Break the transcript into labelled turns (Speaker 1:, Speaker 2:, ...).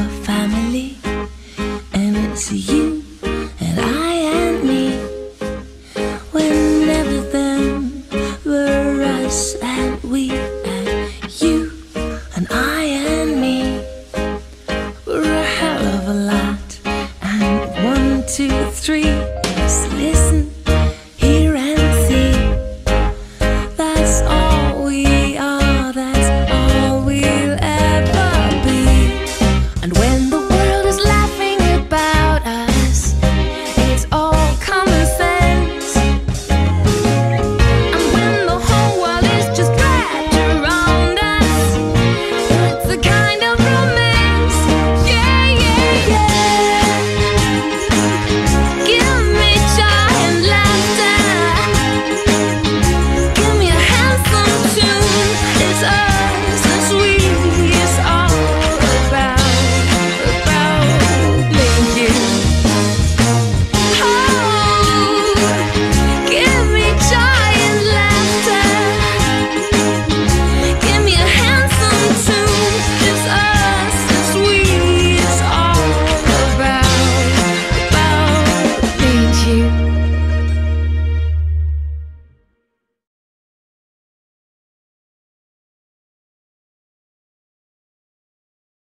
Speaker 1: family, and it's you and I and me. When everything were us and we and you and I and me. We're a hell of a lot, and 1, 2, 3